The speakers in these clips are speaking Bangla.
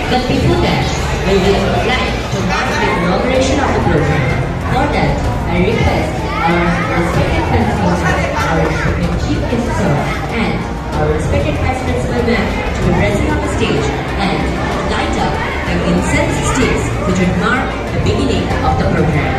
But before that, we would like to mark the inauguration of the program. For that, I request our respected principal, our respected chief guest sir, and our respected vice principal ma'am to be present on the stage and light up the incense sticks which would mark the beginning of the program.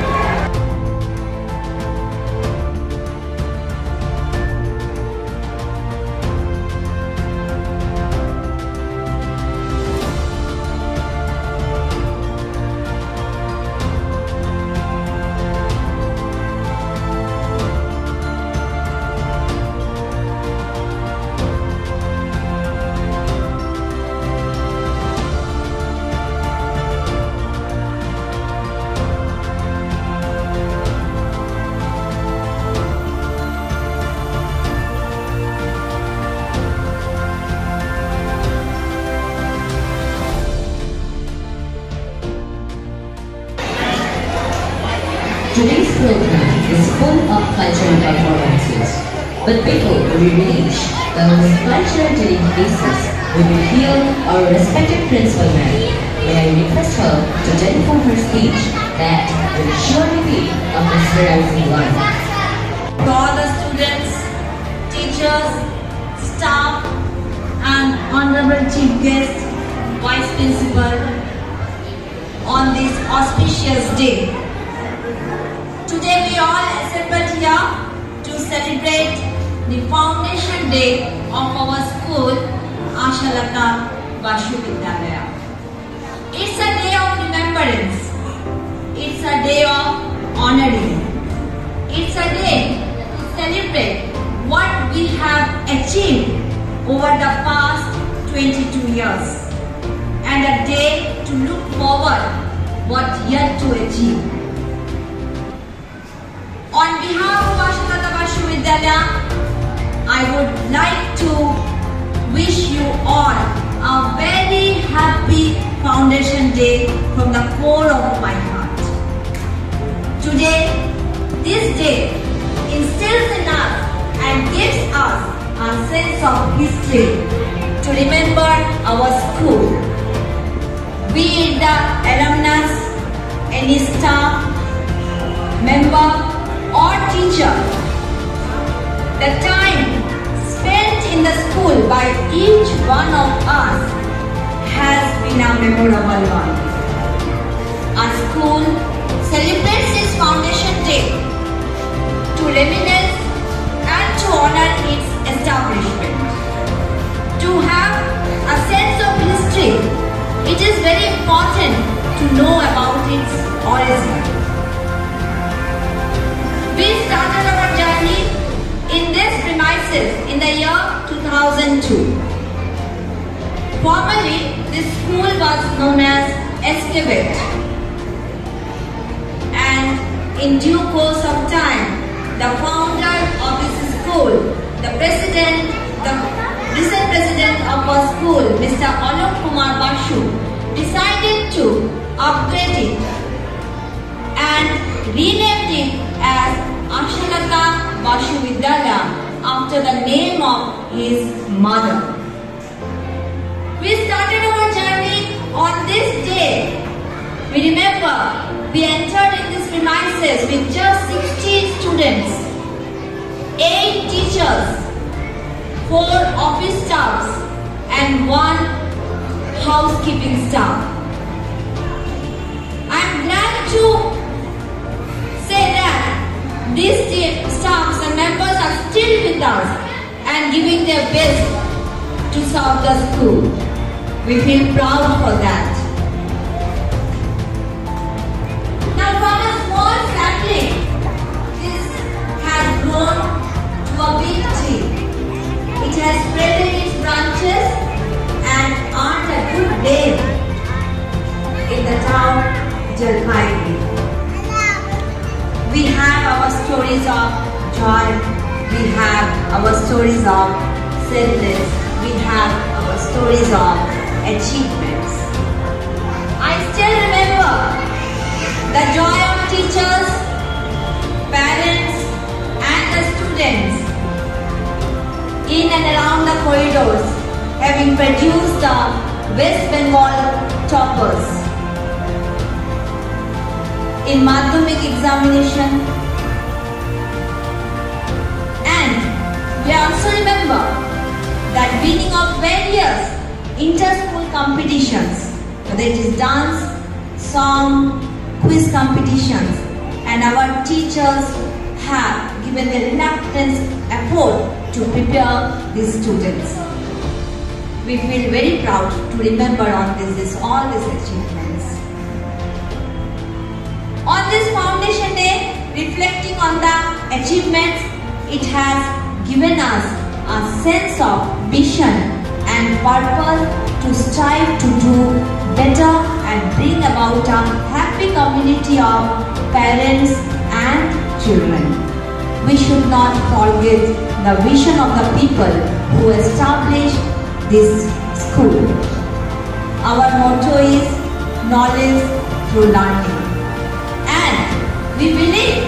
Today's program is full of cultural performances. But before we reach those cultural delicacies, we will hear our respected principal ma'am. May I request her to deliver her speech that will surely be a mesmerizing one. To all the students, teachers, staff, and honorable chief guest, vice principal, on this auspicious day. Today we all assembled here to celebrate the foundation day of our school, Ashalata Bashu Vidyalaya. It's a day of remembrance. It's a day of honoring. It's a day to celebrate what we have achieved over the past 22 years, and a day to look forward what yet to achieve. On behalf of Ashalata Bashu Vidyalaya, I would like to wish you all a very happy Foundation Day from the core of my heart. Today, this day instills in us and gives us a sense of history to remember our school. Be it the alumnus, any staff, member, or teacher, the time spent in the school by each one of us has been a memorable one. Our school celebrates its Foundation Day to reminisce and to honor its establishment. To have a sense of history, it is very important to know about its origin. We started our journey in these premises in the year 2002. Formerly, this school was known as Escavate. And in due course of time, the founder of this school, the recent president of our school, Mr. Alok Kumar Bashu, decided to upgrade it and renamed it as Ashalata Bashu Vidyalaya after the name of his mother. We started our journey on this day. We remember we entered in these premises with just 60 students, 8 teachers, 4 office staffs, and 1 housekeeping staff. I am glad to say that these staffs and members are still with us and giving their best to serve the school. We feel proud for that. Now from a small sapling, this has grown to a big tree. It has spread its branches and earned a good name in the town Jalpaiguri. We have our stories of joy, we have our stories of sadness, we have our stories of achievements. I still remember the joy of teachers, parents and the students in and around the corridors having produced the West Bengal toppers in Madhyamik examination, and we also remember that winning of various inter-school competitions, whether it is dance, song, quiz competitions, and our teachers have given their reluctant effort to prepare these students. We feel very proud to remember on all these achievements. On this Foundation Day, reflecting on the achievements, it has given us a sense of vision and purpose to strive to do better and bring about a happy community of parents and children. We should not forget the vision of the people who established this school. Our motto is knowledge through learning, and we believe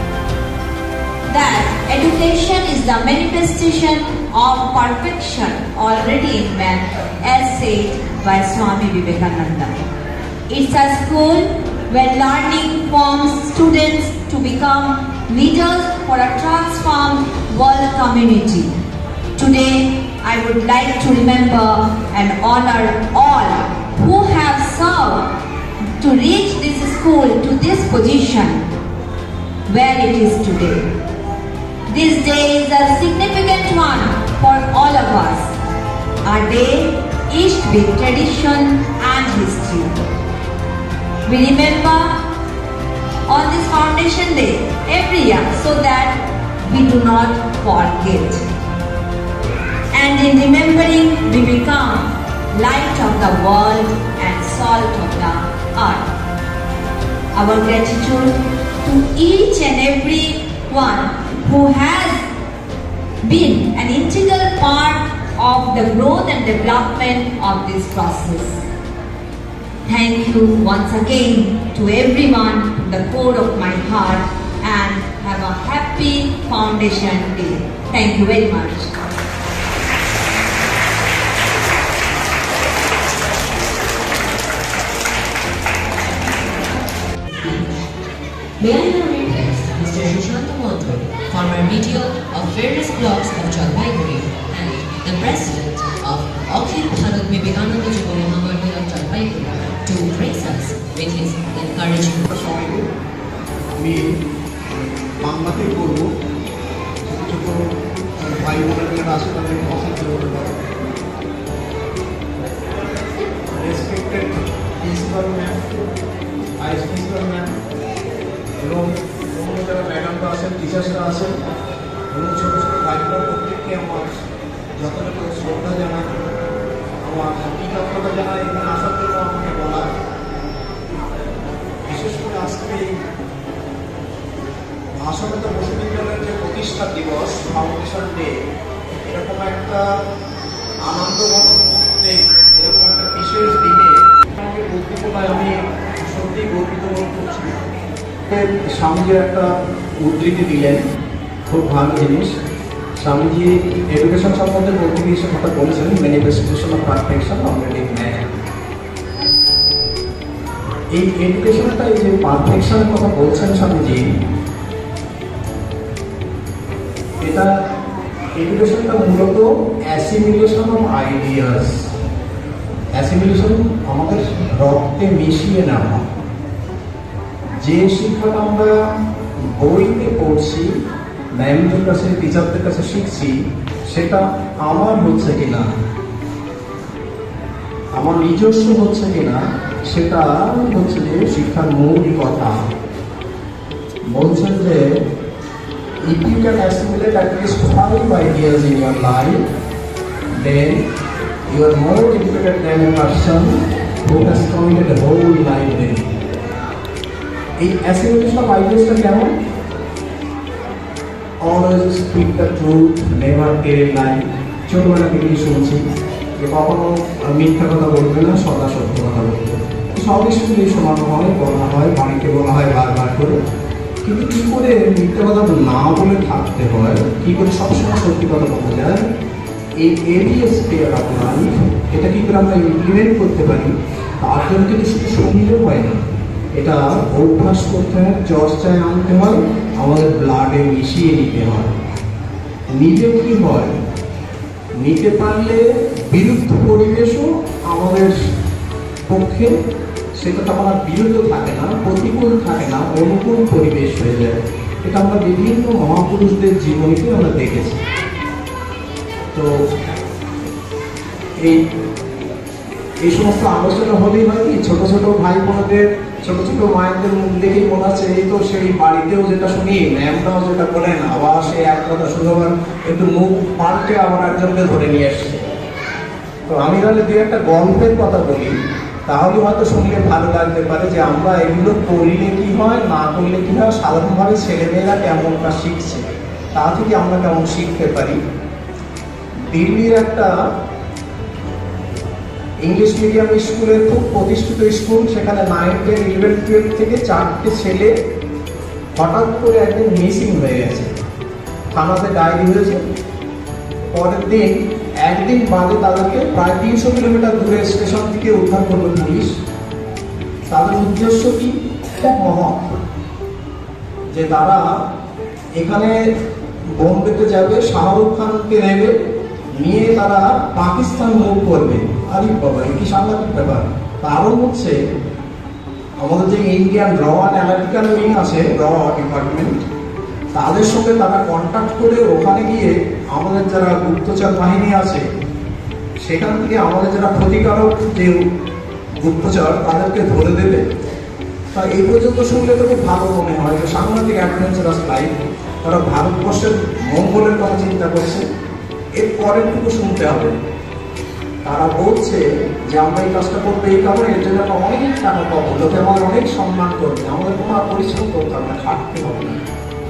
that education is the manifestation of perfection already in man, as said by Swami Vivekananda. It's a school where learning forms students to become leaders for a transformed world community. Today, I would like to remember and honor all who have served to reach this school to this position where it is today. This day is a significant one for all of us. Our day is with tradition and history. We remember on this Foundation Day every year so that we do not forget. And in remembering, we become light of the world and salt of the earth. Our gratitude to each and every one who has been an integral part of the growth and development of this process. Thank you once again to everyone from the core of my heart, and have a happy Foundation Day. Thank you very much. May I now request Mr. Sushant Mondo, former BDO of various blocks of Jalpaiguri and the president of Akhil Bharat Vivekananda Yuva Mahabodhi of Jalpaiguri, to grace us with his encouraging performance. আমি বাংলাতেই করবো, ছোট ভাই বোনেরা আছে তাদের কথা বলতে পারবো। Respected principal ma'am, vice principal ma'am এবং অন্য যারা ম্যাডামরা আছেন, টিচার্সরা আছেন এবং ছোটো ছোটো ভাইবোনেরা, প্রত্যেককে আমার যথাযথ শ্রদ্ধা জানাই, আমার কৃতজ্ঞতা জানাই এখানে আসার জন্য আমাকে বলা। বিশেষ করে আজকে ভাষাগত বিশ্ববিদ্যালয়ের যে প্রতিষ্ঠা দিবস, ফাউন্ডেশন ডে, এরকম একটা আনন্দঘন মুহূর্তে, এরকম একটা বিশেষ দিনে আমাকে বলতে বলায় আমি সত্যিই গর্বিত বোধ করছি। স্বামীজি একটা উদ্ধৃতি দিলেন, খুব ভালো জিনিস। স্বামীজি এডুকেশন সম্বন্ধে বলতে গিয়ে সে কথা বলেছেন, manifestation of perfection already man. এই এডুকেশনটা, এই যে পারফেকশনের কথা বলছেন স্বামীজি, এটা এডুকেশনটা মূলত অ্যাসিমিলেশন অফ আইডিয়াস। অ্যাসিমিলেশন আমাদের রক্তে মিশিয়ে নেওয়া। যে শিক্ষাটা আমরা বইতে পড়ছি, ম্যামদের কাছে, টিচারদের কাছে শিখছি, সেটা আমার হচ্ছে কিনা, আমার নিজস্ব হচ্ছে কিনা, সেটা হচ্ছে যে শিক্ষার মূল কথা। বলছেন যে if you can assimilate at least 5 ideas in your life, then you are more educated than a person who has committed a whole life then. এই assimilation of ideas টা কেমন? Always speak the truth, never tell a lie. ছোটবেলা থেকেই শুনছি যে কখনো মিথ্যা কথা বলবে না, সদা সত্য কথা বলবে। সব স্কুলে শোনানো হয়, বলা হয়, বাড়িতে বলা হয় বারবার করে। কিন্তু কী করে মিথ্যা কথা না বলে থাকতে হয়, কী করে সবসময় সত্যি কথা বলা যায়, এই এরিয়া স্পেয়ার অফ লাইফ এটা কি করে আমরা ইমপ্লিমেন্ট করতে পারি, তার জন্য কিন্তু শুধু শুনলেও হয় না, এটা অভ্যাস করতে হয়, চর্চায় আনতে হয়, আমাদের ব্লাডে মিশিয়ে নিতে হয়। নিজে কি হয়, নিতে পারলে বিরুদ্ধ পরিবেশও আমাদের পক্ষে সেটা তো আমার বিরুদ্ধ থাকে না, প্রতিকূল থাকে না, অনুকূল পরিবেশ হয়ে যায়। এটা আমরা বিভিন্ন মহাপুরুষদের জীবনীতে আমরা দেখেছি। তো এই সমস্ত আলোচনা হলেই হয় কি, ছোট ছোট ভাই বোনদের, ছোট ছোট মায়েদের মুখ দেখেই মনে হচ্ছে এই তো সেই বাড়িতেও যেটা শুনি, ম্যামরাও যেটা বলেন, আবার সে এক কথা শুধু আবার একটু মুখ পাল্টে আবার একজনকে ধরে নিয়ে আসছে। তো আমি তাহলে দু একটা গল্পের কথা বলি, তাহলে হয়তো শুনলে ভালো লাগতে পারে যে আমরা এগুলো করলে কি হয়, না করলে কি হয়, সাধারণভাবে ছেলেমেয়েরা কেমনটা শিখছে, তা থেকে আমরা কেমন শিখতে পারি। দিল্লির একটা ইংলিশ মিডিয়াম স্কুলের খুব প্রতিষ্ঠিত স্কুল, সেখানে 9, 10, 11, 12 থেকে 4টে ছেলে হঠাৎ করে একদিন মিসিং হয়ে গেছে। থানাতে ডায়েরি হয়েছে। পরের দিন, একদিন বাদে তাদেরকে প্রায় 300 কিলোমিটার দূরে স্টেশন থেকে উদ্ধার করলো পুলিশ। তাদের উদ্দেশ্য কি, খুব মহৎ, যে তারা এখানে বোম্বেতে যাবে, শাহরুখ খানকে নেবে, নিয়ে তারা পাকিস্তান মুভ করবে। আরে বাবা, কি সাংঘাতিক ব্যাপার। কারণ হচ্ছে আমাদের যে ইন্ডিয়ান র অ্যান্ড অ্যানালিটিক্যাল উইং আছে, র ডিপার্টমেন্ট, তাদের সঙ্গে তারা কন্ট্যাক্ট করে ওখানে গিয়ে আমাদের যারা গুপ্তচর বাহিনী আছে সেখান থেকে আমাদের যারা ক্ষতিকারক যে গুপ্তচর তাদেরকে ধরে দেবে। তা এই পর্যন্ত শুনলে তো খুব ভালো মনে হয় যে সাংঘাতিক অ্যাডভেঞ্চারাস লাইফ, তারা ভারতবর্ষের মঙ্গলের কথা চিন্তা করছে। এর পরেরটুকু শুনতে হবে। তারা বলছে যে আমরা এই কাজটা করবো এই কারণে, এর জন্য আমরা অনেক টাকা পাবো, লোকে আমাদের অনেক সম্মান করবে, আমাদের কোনো পরিশ্রম করতে হবে না, খাটতে হবে না।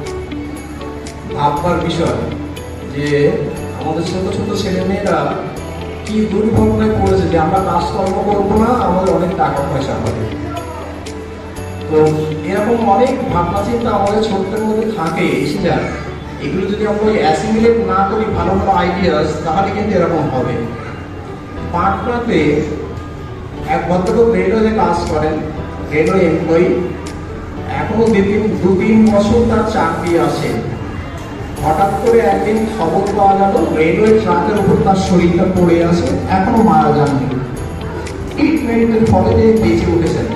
ভাববার বিষয় যে আমাদের ছোট ছোট ছেলেমেয়েরা কি দুর্ঘটনায় পড়েছে যে আমরা কাজকর্ম করবো না, আমাদের অনেক টাকা পয়সা হবে। তো এরকম অনেক ভাবনা চিন্তা আমাদের ছোটদের মধ্যে থাকে, এসে যায়। এগুলো যদি আমরা অ্যাসিমিলেট না করি ভালো ভালো আইডিয়াস, তাহলে কিন্তু এরকম হবে। পাটনাতে এক ভদ্রলোক রেলওয়ে কাজ করেন, রেলওয়ে এমপ্লয়ি, এখনো 2-3 বছর তার চাকরি আছে। হঠাৎ করে একদিন খবর পাওয়া গেল রেলওয়ে ট্রাকের উপর তার শরীরটা পড়ে আছে, এখনো মারা যাননি, ট্রিটমেন্টের ফলে বেঁচে উঠেছেন।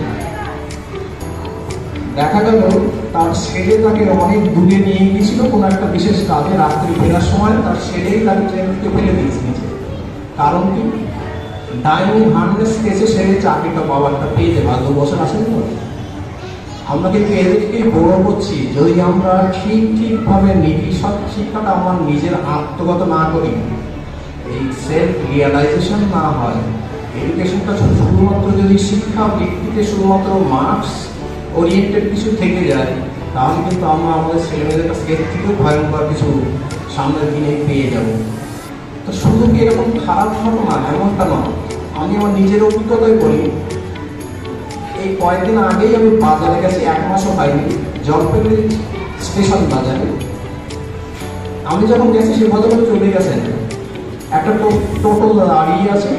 দেখা গেল তার ছেলে তাকে অনেক দূরে নিয়ে গিয়েছিল কোনো একটা বিশেষ কাজে, রাত্রি ফেরার সময় তার ছেলেই তাকে ট্রেন থেকে ফেলে দিয়েছে। কারণ কি, ডাইনিং হার্নেস কেসে সে চাকরিটা পাওয়ারটা পেয়েছে, ভাগ্য বছর আসেনি তো। আমরা কিন্তু এদেরকেই বড় করছি, যদি আমরা ঠিকভাবে নীতি শিক্ষাটা আমার নিজের আত্মগত না করি, এই সেলফ রিয়েলাইজেশন না হয়, এডুকেশনটা শুধুমাত্র যদি শিক্ষা ভিত্তিতে শুধুমাত্র মার্কস ওরিয়েন্টেড কিছু থেকে যায়, তাহলে কিন্তু আমরা আমাদের ছেলেমেয়েদের কাছ থেকেও ভয়ঙ্কর কিছু সামনের দিনে পেয়ে যাব। তো শুধু কি এরকম খারাপ ঘটনা এমনটা নয়। আমি আমার নিজের অভিজ্ঞতায় বলি, এই কয়েকদিন আগেই আমি বাজারে গেছি, 1 মাসও হয়নি, জলপাইগুড়ি স্টেশন বাজারে। আমি যখন গেছি সে ভদ্রলোক চলে গেছেন, একটা টোটো দাঁড়িয়ে আছে,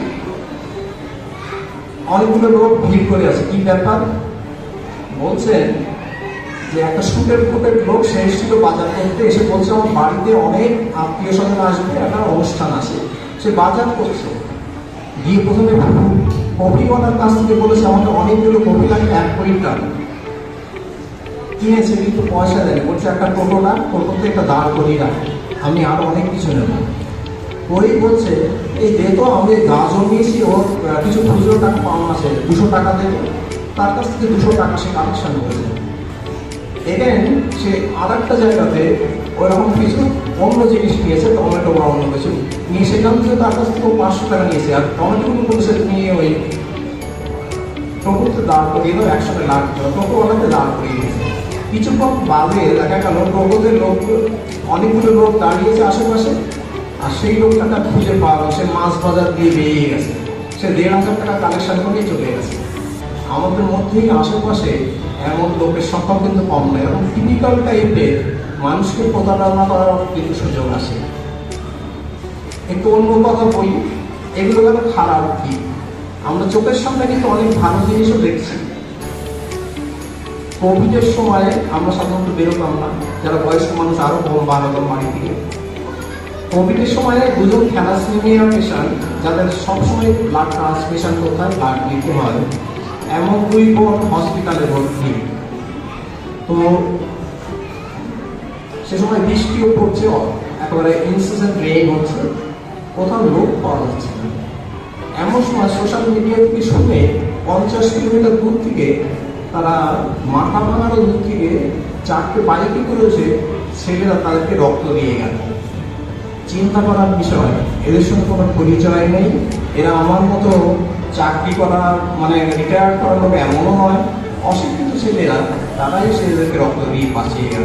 অনেকগুলো লোক ভিড় করে আছে। কি ব্যাপার বলছেন যে একটা স্টুডেন্ট গ্রুপের লোক সে এসেছিল বাজার করতে, এসে বলছে আমার বাড়িতে অনেক আত্মীয় স্বজন আসবে, একটা অনুষ্ঠান আছে, সে বাজার করছে। গিয়ে প্রথমে কফিওয়ালার কাছ থেকে বলেছে আমাকে অনেকগুলো কফি লাগবে, 1 কুইন্টাল। কিনেছে কিন্তু পয়সা দেয়নি, বলছে একটা টোটো না, টোটোতে একটা দাঁড় করিয়ে রাখে, আমি আরো অনেক কিছু নেব। ওই বলছে এই যেহেতু আমি গাজর নিয়েছি, ওর কিছু খুচরো টাকা পাওয়া আছে, 200 টাকা দেবে, তার কাছ থেকে 200 টাকা সে কালেকশন করেছে। এখানে সে আর একটা জায়গাতে ওইরকম কিছু অন্য জিনিস নিয়েছে, টমেটো বা অন্য কিছু নিয়ে, সেখান থেকে তার কাছ থেকে 500 টাকা নিয়েছে। আর টমেটোগুলো পুলিশে নিয়ে ওই টোটোতে দাঁড় করিয়ে দাও, একসাথে লাগতো, টোটোওয়ালাকে দাঁড় করিয়ে দিয়েছে। কিছুক্ষণ বাদে দেখা গেল টোটোতে লোক, অনেকগুলো লোক দাঁড়িয়েছে আশেপাশে, আর সেই লোকটা খুঁজে পাওয়া গেল, সে মাছ বাজার দিয়ে বেরিয়ে গেছে, সে 1,500 টাকা কালেকশন করে চলে গেছে। আমাদের মধ্যেই আশেপাশে এমন লোকের সংখ্যা কিন্তু কম নয়, এবং টিপিক্যাল টাইপের মানুষকে প্রতারণা করার কিন্তু সুযোগ আসে। একটু অন্য কথা বলি, এগুলো গেল খারাপ দিক। আমরা চোখের সামনে কিন্তু অনেক ভালো জিনিসও দেখছি। কোভিডের সময় আমরা সাধারণত বেরোতাম না, যারা বয়স্ক মানুষ আরো বাড়াতাম বাড়ি থেকে। কোভিডের সময় দুজন থ্যালাসেমিয়া পেশেন্ট, যাদের সবসময় ব্লাড ট্রান্সমিশন করতে হয়, ব্লাড দিতে হয়, এমন 2 বোন হসপিটালে ভর্তি। তো সে সময় বৃষ্টিও পড়ছে, একেবারে ইনসিসেন্ট রেইন হচ্ছে, কোথাও লোক পাওয়া যাচ্ছে না। এমন সময় সোশ্যাল মিডিয়া থেকে শুনে 50 কিলোমিটার দূর থেকে তারা মাথা ভাঙানো দূর থেকে 4টে বাইকে করেছে, ছেলেরা তাদেরকে রক্ত দিয়ে গেল। চিন্তা করার বিষয়, এদের সঙ্গে কোনো পরিচয় নেই, এরা আমার মতো চাকরি করা মানে রিটায়ার করার লোক এমনও নয়, অশিক্ষিত ছেলেরা, তারাই ছেলেদেরকে রক্ত দিয়ে বাঁচিয়ে গেল।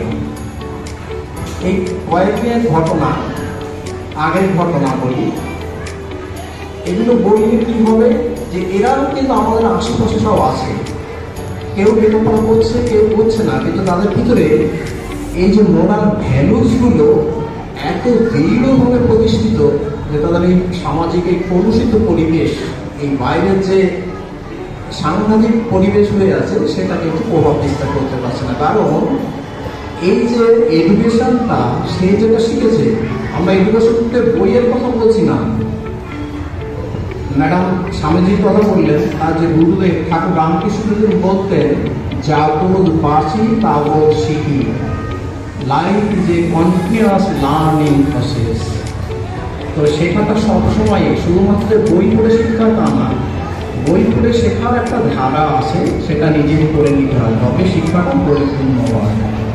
এই কয়েকদিনের ঘটনা, আগের ঘটনা বলি, এগুলো বললে কি হবে যে এরাও কিন্তু আমাদের আশেপাশে সব আছে, কেউ লেখাপড়া করছে, কেউ করছে না, কিন্তু তাদের ভিতরে এই যে মোরাল ভ্যালুসগুলো এত দৃঢ়ভাবে প্রতিষ্ঠিত যে তাদের এই সামাজিক এই কলুষিত পরিবেশ, এই বাইরের যে সাংঘাতিক পরিবেশ হয়ে আছে, সেটা কিন্তু প্রভাব বিস্তার করতে পারছে না। কারণ এই যে এডুকেশনটা, সে যেটা শিখেছে, আমরা এডুকেশনকে বইয়ের কথা বলছি না। ম্যাডাম স্বামীজির কথা বললেন, তার যে গুরুদেব ঠাকুর রামকৃষ্ণদেব বলতেন, যা বোধ পাচ্ছি তা বোধ শিখি, life is a continuous learning process. তো শেখাটা সবসময় শুধুমাত্র বই পড়ে শিক্ষা তা না, বই পড়ে শেখার একটা ধারা আছে, সেটা নিজেই করে নিতে হয়, তবে শিক্ষাটা পরিপূর্ণ হয়।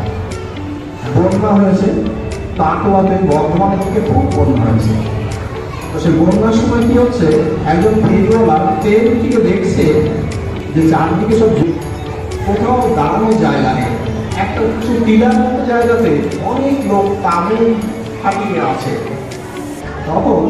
বন্যা হয়েছে কাটোয়াতে, বর্ধমানের দিকে খুব বন্যা হয়েছে। তো সে বন্যার সময় কি হচ্ছে, একজন ফেরিওয়ালা ট্রেন থেকে দেখছে যে চারদিকে সব কোথাও দাঁড়ানোর জায়গা নেই, একটা উঁচু টিলার মতো জায়গাতে অনেক লোক তামিল হাঁটিয়ে আছে। তখন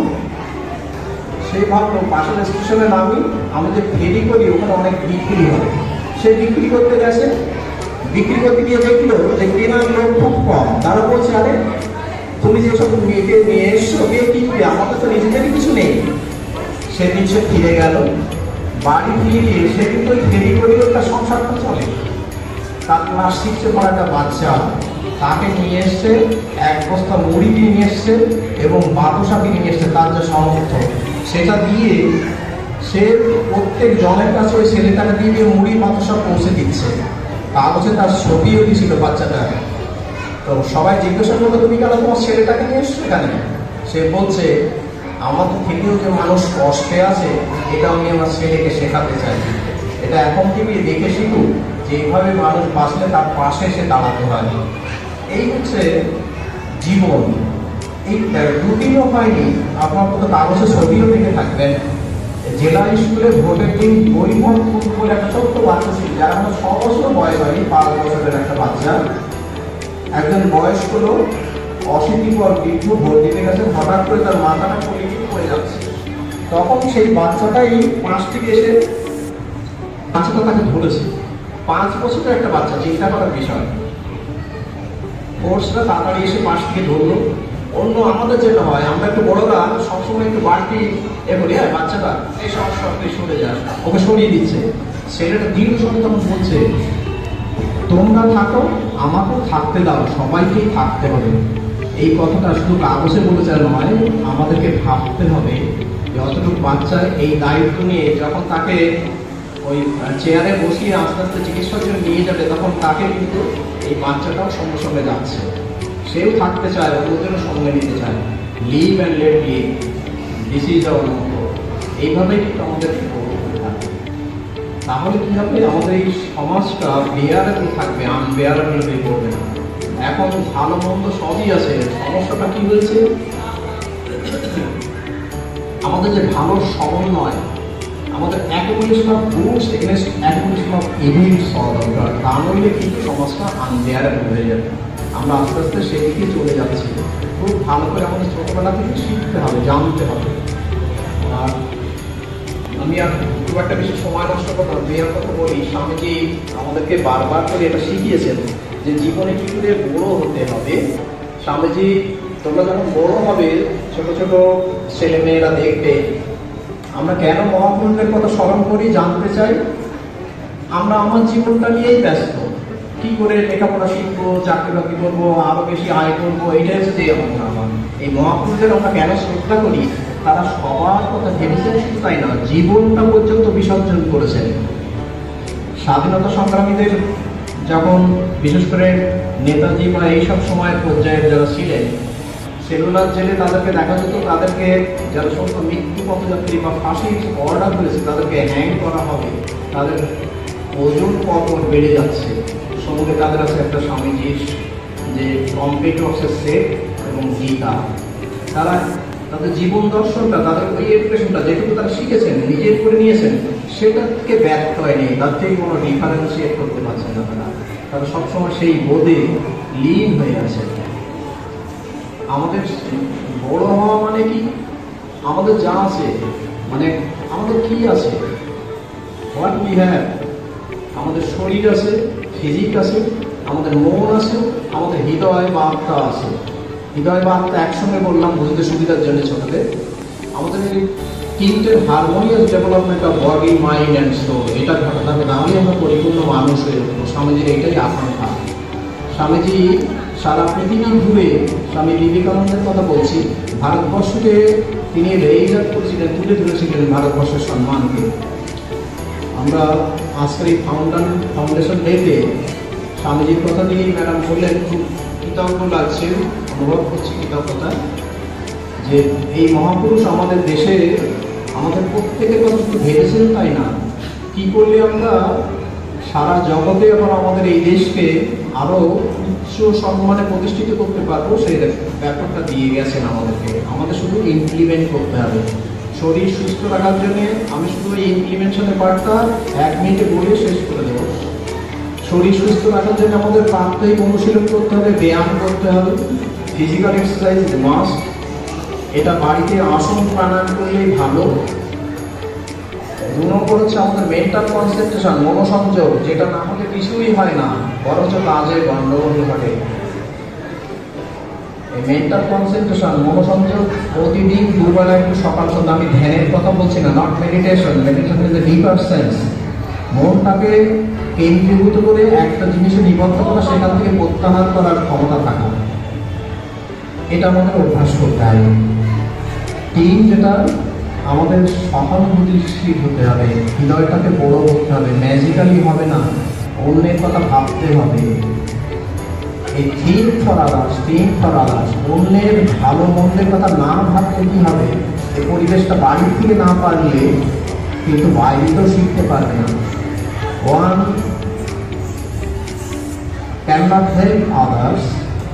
সেই ভাবলো পাশের স্টেশনে নামি, আমি যে ফেরি করি ওখানে অনেক বিক্রি হয়, সে বিক্রি করতে গেছে। বিক্রি করতে গিয়ে দেখলো যে কেনার লোক খুব কম। তারা বলছে, আরে তুমি যেসব মেয়েকে নিয়ে এসছো, বিয়ে কি করে, আমাদের তো নিজেদেরই কিছু নেই। সে নিচে ফিরে গেল, বাড়ি ফিরে সে কিন্তু ওই ফেরি করেও তার সংসারটা চলে। তার ক্লাস 6-এ পড়া একটা বাচ্চা, তাকে নিয়ে এসছে, 1 বস্তা মুড়ি নিয়ে এসছে এবং বাতাসা নিয়ে এসছে, তার যে সামর্থ্য, সেটা দিয়ে সে প্রত্যেক জনের কাছে ওই ছেলেটাকে দিয়ে মুড়ি বাতাসা পৌঁছে দিচ্ছে। কাগজে তার ছবিও দিয়েছিল বাচ্চাটা। তো সবাই জিজ্ঞাসা করলো, তুমি কেন তোমার ছেলেটাকে নিয়ে এসছো এখানে? সে বলছে, আমাদের থেকেও যে মানুষ কষ্টে আছে, এটা আমি আমার ছেলেকে শেখাতে চাই। এটা এখন থেকে দেখে শিখুক যে এইভাবে মানুষ বাঁচলে তার পাশে এসে দাঁড়াতে হয়। এই হচ্ছে জীবন। এই রুটিনও হয়নি, আপনার কত কাগজে ছবিও দেখে থাকবেন। জেলা স্কুলে ভোটের দিন বৈভব বলে একটা ছোট্ট বাচ্চা ছিল, যার আমার 6 বছর বয়স হয়নি, 5 বছরের একটা বাচ্চা। একজন বয়স্ক লোক অশীতিপর বৃদ্ধ ভোট দিতে গেছে, হঠাৎ করে তার মাথাটা পড়ে যাচ্ছে। তখন সেই বাচ্চাটাই পাশ থেকে এসে বাচ্চাটা তাকে ধরেছে। 5 বছরের একটা বাচ্চা, চিন্তা করার বিষয়। ফোর্সরা তাড়াতাড়ি এসে পাশ থেকে ধরলো। অন্য আমাদের যেটা হয়, আমরা একটু বড়রা সবসময় একটু বাড়তি বলি, হ্যাঁ বাচ্চাটা এই সব সরে যাস, ওকে সরিয়ে দিচ্ছে। ছেলেটা দীর্ঘ সময় তখন বলছে, তোমরা থাকো, আমাকেও থাকতে দাও, সবাইকেই থাকতে হবে। এই কথাটা শুধু কাগজে বলে যায় নয়, আমাদেরকে ভাবতে হবে যতটুকু বাচ্চার এই দায়িত্ব নিয়ে যখন তাকে ওই চেয়ারে বসিয়ে আস্তে আস্তে চিকিৎসার জন্য নিয়ে যাবে, তখন তাকে কিন্তু এই বাচ্চাটাও সঙ্গে সঙ্গে যাচ্ছে। সেও থাকতে চায়, অন্যদেরও সঙ্গে নিতে চায়। Live and let live, this is our motto. এইভাবেই কিন্তু আমাদের থাকে। তাহলে কি হবে, আমাদের এই সমাজটা বেয়ারেবল থাকবে, আনবেয়ারেবল হয়ে পড়বে না। এখন ভালো মন্দ সবই আছে, সমস্যাটা কি হয়েছে, আমাদের যে ভালো সমন্বয়, আমাদের accumulation of goods against accumulation of evils হওয়া দরকার। তা নইলে কিন্তু সমাজটা আনবেয়ারেবল হয়ে যাবে। আমরা আস্তে আস্তে সেদিকে চলে যাচ্ছি। খুব ভালো করে আমাদের ছোটবেলা থেকে শিখতে হবে, জানতে হবে। আর আমি আর খুব একটা বেশি সময় নষ্ট করতাম, বিয়ের কথা বলি। স্বামীজি আমাদেরকে বারবার করে এটা শিখিয়েছেন যে জীবনে কি করে বড় হতে হবে। স্বামীজি তোমরা যখন বড় হবে, ছোট ছোট ছেলে মেয়েরা দেখবে আমরা কেন মহাপুরুষদের কথা স্মরণ করি, জানতে চাই। আমরা আমার জীবনটা নিয়েই ব্যস্ত, কি করে লেখাপড়া শিখবো, চাকরি বাকরি করবো, আরো বেশি আয় করবো, এইটাই হচ্ছে আমার। এই মহাপুরুষদের আমরা কেন শ্রদ্ধা করি, তারা সবার কথা ভেবেছেন, শুধু তাই না, জীবনটা পর্যন্ত বিসর্জন করেছেন। স্বাধীনতা সংগ্রামীদের যখন, বিশেষ করে নেতাজি বা এইসব সময়ের পর্যায়ে যারা ছিলেন, সেলুলার জেলে তাদেরকে দেখা যেত, তাদেরকে যারা সমস্ত মৃত্যু পথযাত্রী বা ফাঁসির অর্ডার করেছে তাদেরকে হ্যাং করা হবে, তাদের ওজন কত বেড়ে যাচ্ছে। সঙ্গে তাদের আছে একটা স্বামীজির যে কমপ্লিট অফসের সেট এবং গীতা, তারা তাদের জীবন দর্শনটা, তাদের ওই এডুকেশনটা যেটুকু তারা শিখেছেন, নিজের করে নিয়েছেন, সেটাকে ব্যর্থ হয়নি, তার থেকে কোনো ডিফারেন্সিয়েট করতে পারছেন না। তারা সবসময় সেই বোধে লীন হয়ে আছে। আমাদের বড় হওয়া মানে কি, আমাদের যা আছে, মানে আমাদের কি আছে, হোয়াট উই হ্যাভ, আমাদের শরীর আছে, ফিজিক আছে, আমাদের মন আছে, আমাদের হৃদয় বা আত্মা আছে। হৃদয় বা আত্মা একসঙ্গে বললাম বুঝতে সুবিধার জন্য ছোটদের। আমাদের এই তিনটের harmonious development of body, mind and soul, এটা ঘটাতে হবে, তাহলেই আমরা পরিপূর্ণ মানুষ হয়ে উঠবো। স্বামীজির এইটাই আকাঙ্ক্ষা। স্বামীজি সারা পৃথিবী ঘুরে, স্বামী বিবেকানন্দের কথা বলছি, ভারতবর্ষকে তিনি রেইজ আপ করেছিলেন, তুলে ধরেছিলেন ভারতবর্ষের সম্মানকে। আমরা আজকের এই ফাউন্ডেশন ডেতে স্বামীজির কথা নিয়েই ম্যাডাম বললেন, খুব কৃতজ্ঞ লাগছে, অনুভব করছি কৃতজ্ঞতা, যে এই মহাপুরুষ আমাদের দেশে আমাদের প্রত্যেকের কথা শুধু ভেবেছেন তাই না, কি করলে আমরা সারা জগতে আবার আমাদের এই দেশকে আরো উচ্চ সম্মানে প্রতিষ্ঠিত করতে পারবো, সেই ব্যাপারটা দিয়ে গেছেন আমাদেরকে। আমাদের শুধু ইমপ্লিমেন্ট করতে হবে। শরীর সুস্থ রাখার জন্য আমি শুধু এই ইমপ্লিমেন্টেশনের পার্টটা 1 মিনিটে বলে শেষ করে দেবো। শরীর সুস্থ রাখার জন্য আমাদের প্রাত্যহিক অনুশীলন করতে হবে, ব্যায়াম করতে হবে, ফিজিক্যাল এক্সারসাইজ ইজ মাস্ট। এটা বাড়িতে আসন প্রাণায়াম করলেই ভালো। 2 নম্বর হচ্ছে আমাদের মেন্টাল কনসেন্ট্রেশন, মনোসংযোগ, যেটা না হলে কিছুই হয় না, বরঞ্চ কাজে গন্ডগোল ঘটে। এই মেন্টাল কনসেন্ট্রেশন, মনোসংযোগ প্রতিদিন 2 বেলা একটু সকাল সন্ধ্যা, আমি ধ্যানের কথা বলছি না, not meditation, meditation is the deeper sense. মনটাকে কেন্দ্রীভূত করে একটা জিনিসে নিবদ্ধ করা, সেখান থেকে প্রত্যাহার করার ক্ষমতা থাকা, এটা আমাদের অভ্যাস করতে হবে। 3, যেটা আমাদের সহানুভূতিশীল হতে হবে, হৃদয়টাকে বড় করতে হবে, ম্যাজিক্যালি হবে না, অন্যের কথা ভাবতে হবে। এই থিঙ্ক ফর আদার্স, অন্যের ভালো মন্দের কথা না ভাবতে কি হবে, এই পরিবেশটা বাড়ি থেকে না পারলে কিন্তু বাইরেও শিখতে পারবে না। One cannot help others,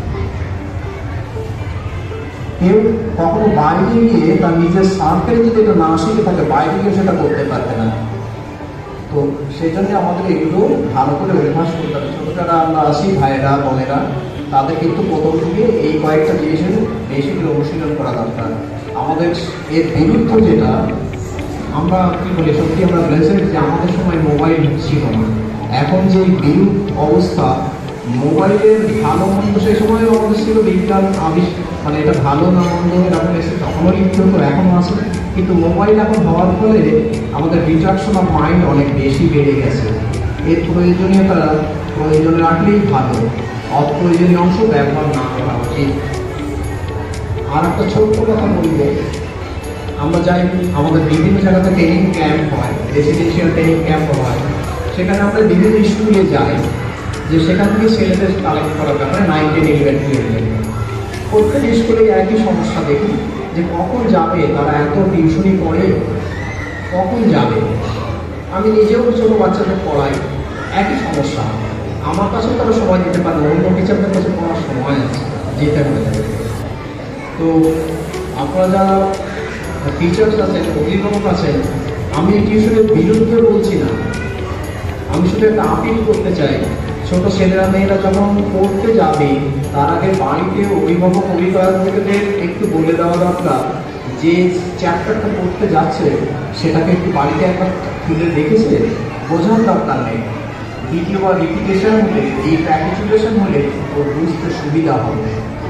কেউ কখনো বাইরে গিয়ে তার নিজের সার্কেলে যদি এটা না শিখে থাকে, বাইরে গিয়ে সেটা করতে পারবে না। তো সেই জন্য আমাদের এগুলো ভালো করে অভ্যাস করতে হবে। ছোটো যারা আমরা আসি, ভাইয়েরা বোনেরা, তাদের কিন্তু প্রথম থেকে এই কয়েকটা জিনিসের বেশি করে অনুশীলন করা দরকার। আমাদের এর বিরুদ্ধে যেটা আমরা কি বলি, সত্যি আমরা ব্লেসেড যে আমাদের সময় মোবাইল ছিল না। এখন যে বিরূপ অবস্থা, মোবাইলের ভালো মন্দ সেই সময় আমাদের ছিল, বিজ্ঞান মানে এটা ভালো না মন্দ এরকম এসে তখনও লিখতে হতো, এখনও আছে। কিন্তু মোবাইল এখন হওয়ার ফলে আমাদের ডিস্ট্রাকশন অফ মাইন্ড অনেক বেশি বেড়ে গেছে। এর প্রয়োজনীয়তা প্রয়োজনে রাখলেই ভালো, অপ্রয়োজনীয় অংশ ব্যবহার না করা উচিত। আর একটা ছোট্ট কথা বলবো, আমরা যাই, আমাদের বিভিন্ন জায়গাতে ট্রেনিং ক্যাম্প হয়, রেসিডেন্সিয়াল ট্রেনিং ক্যাম্প হয়, সেখানে আমরা বিভিন্ন স্কুলে যাই, যে সেখান থেকে ছেলেদের কালেক্ট করার ব্যাপারে 9, 10, 11, 12 প্রত্যেক স্কুলে একই সমস্যা দেখি, যে কখন যাবে, তারা এত টিউশনি পড়ে, কখন যাবে। আমি নিজেও ছোটো বাচ্চাদের পড়াই, একই সমস্যা। আমার কাছেও তারা সময় দিতে পারে, অন্য টিচারদের কাছে পড়ার সময় আছে, যেতে হবে। তো আপনারা যারা টিচার্স আছেন, অভিভাবক আছেন, আমি টিউশনের বিরুদ্ধে বলছি না, আমি শুধু একটা আপিল করতে চাই। ছোট ছেলেরা মেয়েরা যখন পড়তে যাবে, তার আগে বাড়িতে অভিভাবকদের একটু বলে দেওয়া দরকার, যে চ্যাপ্টারটা পড়তে যাচ্ছে সেটাকে একটু বাড়িতে একবার তুলে দেখেছে, বোঝার দরকার নেই। দ্বিতীয়বার রিপিটেশন হলে, রিপ্র্যাকটিসেশন হলে ওর বুঝতে সুবিধা হবে।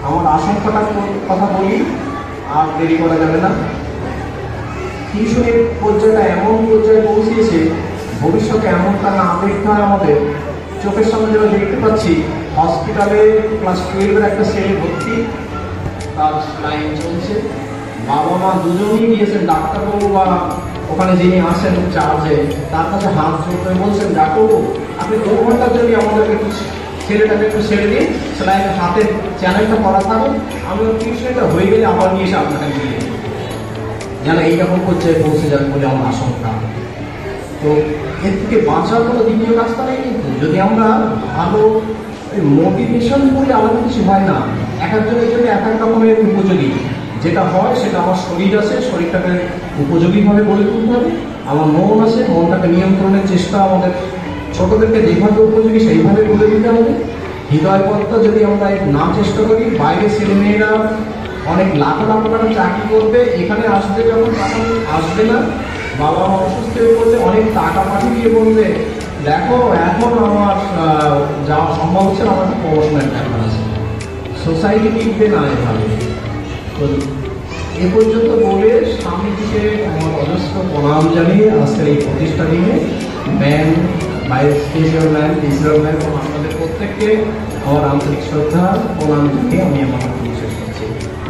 আমার আশঙ্কাটার কথা বলি, আর দেরি করা যাবে না। টিউশনের পর্যায়টা এমন পর্যায়ে পৌঁছিয়েছে, ভবিষ্যতে এমনটা না দেখতে হয় আমাদের। চোখের সামনে যেটা দেখতে পাচ্ছি, হসপিটালে ক্লাস 12-এর একটা ছেলে ভর্তি, তার লাইন চলছে, বাবা মা দুজনেই গিয়েছেন ডাক্তারবাবু বা ওখানে যিনি আসেন চার্জে, তার কাছে হাত জোর করে বলছেন, ডাক্তারবাবু আপনি 2 ঘন্টার জন্য আমাদেরকে একটু ছেলেটাকে একটু ছেড়ে দিন, সেলাইনের হাতের চ্যানেলটা করা থাকুন, আমি ওর টিউশনটা হয়ে গেলে আবার নিয়ে এসে আপনাকে দিয়ে দেবো। যেন এইরকম পর্যায়ে পৌঁছে যাবে বলে আমার আশঙ্কা। তো এর থেকে বাঁচার কোনো দ্বিতীয় রাস্তা নেই। কিন্তু যদি আমরা ভালো মোটিভেশন বলে আলাদা কিছু হয় না, এক একজনের জন্য এক এক রকমের উপযোগী। যেটা হয় সেটা আমার শরীর আছে, শরীরটাকে উপযোগীভাবে গড়ে তুলতে হবে। আমার মন আছে, মনটাকে নিয়ন্ত্রণের চেষ্টা আমাদের ছোটদেরকে যেভাবে উপযোগী সেইভাবে গড়ে দিতে হবে। হৃদয়পথটা যদি আমরা না চেষ্টা করি, বাইরে ছেলেমেয়েরা অনেক লাখ লাখ টাকা চাকরি করবে, এখানে আসবে যখন তখন আসবে না। বাবা মা অসুস্থ হয়ে পড়লে অনেক টাকা পাঠিয়ে বলবে, দেখো এখন আমার যাওয়া সম্ভব হচ্ছে না, আমার একটা প্রমোশনের ব্যাপার আছে। সোসাইটি টিকবে না এভাবে। তো এ পর্যন্ত বলে স্বামীজিকে আমার অজস্র প্রণাম জানিয়ে আজকের এই প্রতিষ্ঠা দিনে ম্যান, ভাইস চেয়ারম্যান, চেয়ারম্যান এবং আপনাদের প্রত্যেককে আমার আন্তরিক শ্রদ্ধা প্রণাম জানিয়ে আমি আমার শেষ করছি।